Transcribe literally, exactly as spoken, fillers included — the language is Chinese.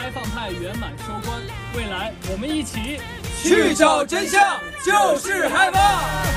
开放派圆满收官，未来我们一起去找真相，就是害怕。